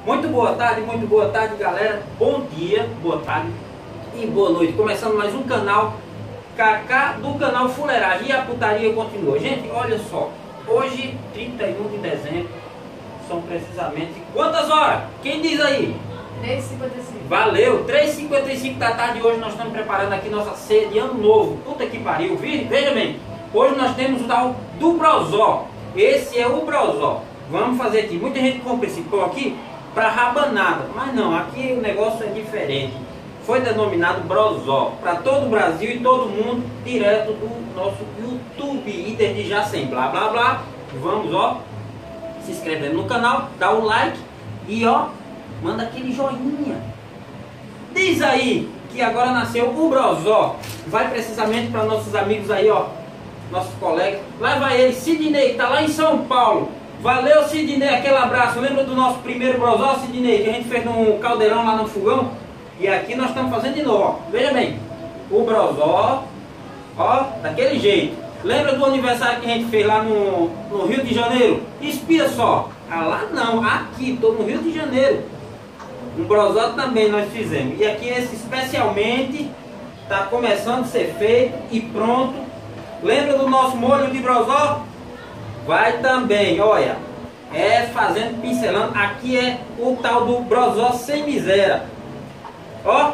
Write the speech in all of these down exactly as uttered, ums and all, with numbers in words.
Muito boa tarde, muito boa tarde, galera. Bom dia, boa tarde e boa noite. Começando mais um canal Kaká do canal Fuleiragem. E a putaria continua. Gente, olha só. Hoje, trinta e um de dezembro, são precisamente quantas horas? Quem diz aí? três e cinquenta e cinco. Valeu, três e cinquenta e cinco da tarde. Hoje nós estamos preparando aqui nossa ceia de ano novo. Puta que pariu, veja bem. Hoje nós temos o tal do Brozó. Esse é o Brozó. Vamos fazer aqui. Muita gente compra esse pão aqui para rabanada, mas não, aqui o negócio é diferente. Foi denominado Brozó para todo o Brasil e todo mundo, direto do nosso YouTube. E desde já, sem blá blá blá, vamos, ó, se inscrevendo no canal, dá o like e ó, manda aquele joinha. Diz aí que agora nasceu o Brozó. Vai precisamente para nossos amigos aí, ó, nossos colegas. Leva ele, Sidney, que tá lá em São Paulo. Valeu, Sidney, aquele abraço. Lembra do nosso primeiro Brozó, Sidney, que a gente fez num caldeirão lá no fogão? E aqui nós estamos fazendo de novo, ó. Veja bem, o Brozó, ó, daquele jeito. Lembra do aniversário que a gente fez lá no, no Rio de Janeiro? Espia só. Ah, lá não, aqui, estou no Rio de Janeiro. Um Brozó também nós fizemos. E aqui esse especialmente está começando a ser feito e pronto. Lembra do nosso molho de Brozó? Vai também, olha, é fazendo, pincelando. Aqui é o tal do Brozó sem miséria. Ó,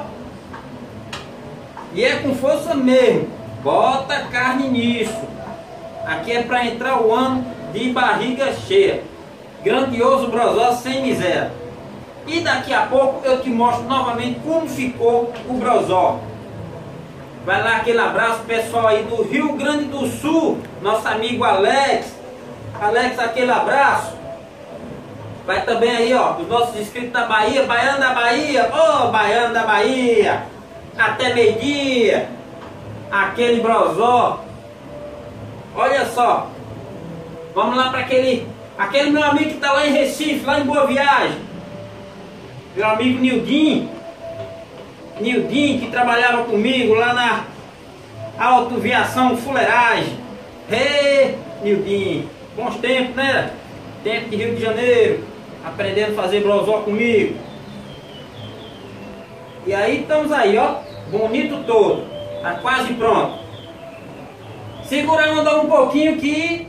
e é com força mesmo. Bota carne nisso. Aqui é para entrar o ano de barriga cheia. Grandioso Brozó sem miséria. E daqui a pouco eu te mostro novamente como ficou o Brozó. Vai lá, aquele abraço pessoal aí do Rio Grande do Sul. Nosso amigo Alex. Alex, aquele abraço. Vai também aí, ó, os nossos inscritos da Bahia, Baiano da Bahia, ô, oh, Baiano da Bahia, até meio-dia, aquele Brozó. Olha só, vamos lá para aquele, aquele meu amigo que tá lá em Recife, lá em Boa Viagem, meu amigo Nildinho, Nildinho que trabalhava comigo lá na Autoviação Fuleiragem. Hey, Nildinho, bons tempos, né? Tempo de Rio de Janeiro, aprendendo a fazer Brozó comigo. E aí estamos aí, ó, bonito todo, tá quase pronto. Segura a onda um pouquinho que...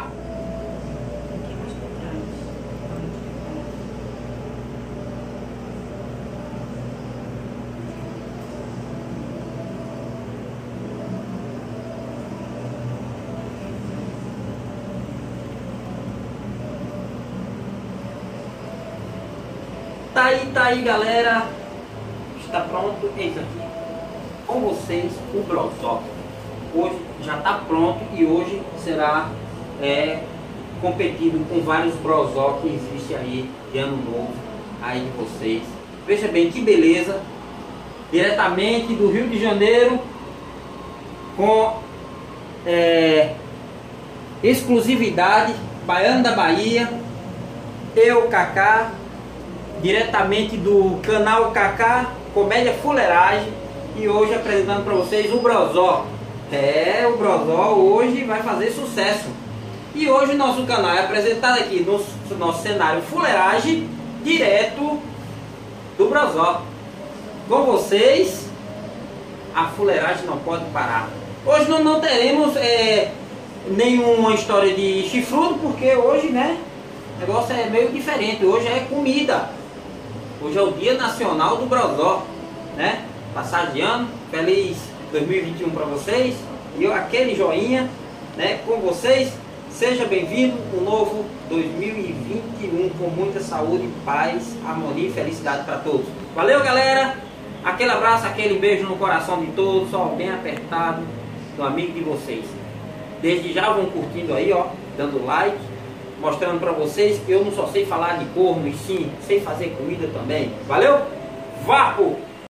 Tá aí, tá aí, galera. Está pronto. Eis aqui com vocês o Brozó. Hoje já está pronto e hoje será é, competido com vários Brozó que existe aí de ano novo aí de vocês. Veja bem que beleza. Diretamente do Rio de Janeiro, com é, exclusividade, Baiano da Bahia, eu, Kaká, diretamente do canal Kaká Comédia Fuleiragem, e hoje apresentando para vocês o Brozó. É, o Brozó hoje vai fazer sucesso. E hoje o nosso canal é apresentado aqui no nosso cenário Fuleiragem, direto do Brozó. Com vocês, a fuleiragem não pode parar. Hoje não, não teremos é, nenhuma história de chifrudo, porque hoje, né, o negócio é meio diferente. Hoje é comida. Hoje é o Dia Nacional do Brozó, né? Passagem de ano, feliz dois mil e vinte e um para vocês. E eu, aquele joinha, né, com vocês. Seja bem-vindo o novo dois mil e vinte e um com muita saúde, paz, harmonia e felicidade para todos. Valeu, galera! Aquele abraço, aquele beijo no coração de todos, ó, bem apertado, do amigo de vocês. Desde já vão curtindo aí, ó, dando like, mostrando para vocês que eu não só sei falar de corno, e sim sei fazer comida também. Valeu? Vapo!